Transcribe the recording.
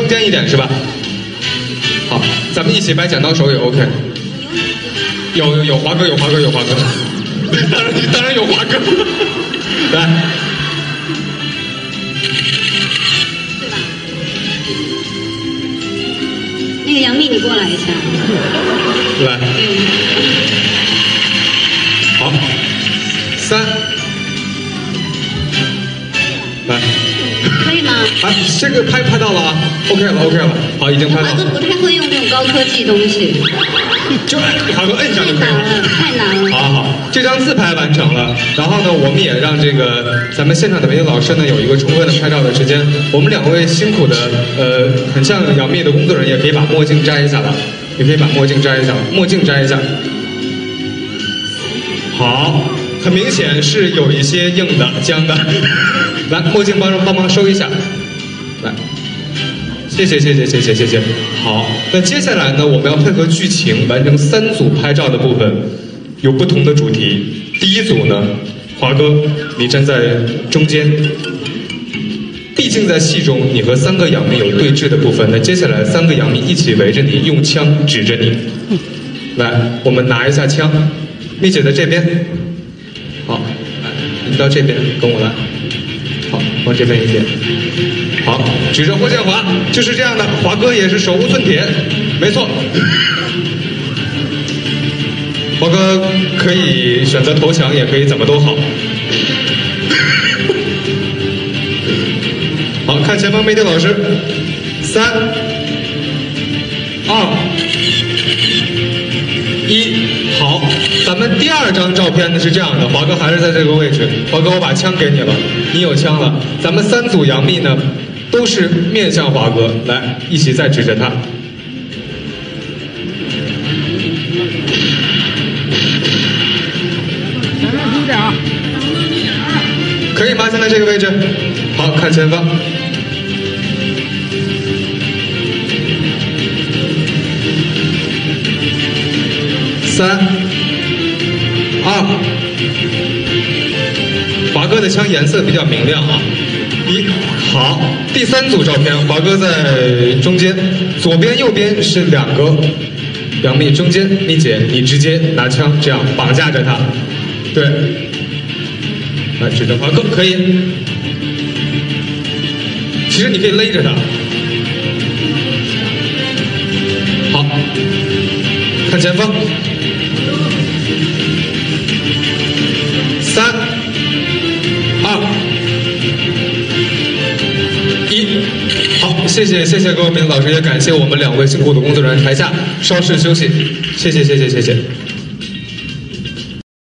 中间一点是吧？好，咱们一起摆剪刀手也 OK。有华哥，当然有华哥。来， 对吧？那个杨幂，你过来一下。 来，好，3，来。 可以吗？ 啊，这个拍到了啊 ，OK 了，好，已经拍到了。 华哥不太会用这种高科技东西， 就华哥摁上就可以了。 太难了。 好，这张自拍完成了。然后呢，我们也让这个咱们现场的美女老师呢有一个充分的拍照的时间。我们2位辛苦的很像杨幂的工作人员，也可以把墨镜摘下来，墨镜摘一下。好，很明显是有一些硬的、僵的。来，墨镜帮忙收一下。来，谢谢。好，那接下来呢，我们要配合剧情完成3组拍照的部分，有不同的主题。第一组呢，华哥，你站在中间。毕竟在戏中，你和3个杨幂有对峙的部分，那接下来3个杨幂一起围着你，用枪指着你。来，我们拿一下枪，蜜姐在这边。好，你到这边跟我来。好，往这边一点。好，指着霍建华，就是这样的。华哥也是手无寸铁，没错。华哥可以选择投降，也可以怎么都好。好，看前方媒体老师，3、2、1，好，咱们第2张照片呢是这样的，华哥还是在这个位置。华哥，我把枪给你了，你有枪了。咱们3组杨幂呢，都是面向华哥，来，一起再指着他。可以吗？现在这个位置，好看前方。3、2，华哥的枪颜色比较明亮啊。1，好，第3组照片，华哥在中间，左边右边是2个杨幂，中间蜜姐你直接拿枪这样绑架着他，对，来指着华哥可以，其实你可以勒着他，好，看前方。3、2、1，好，谢谢各位美女老师，也感谢我们2位辛苦的工作人员，台下稍事休息，谢谢。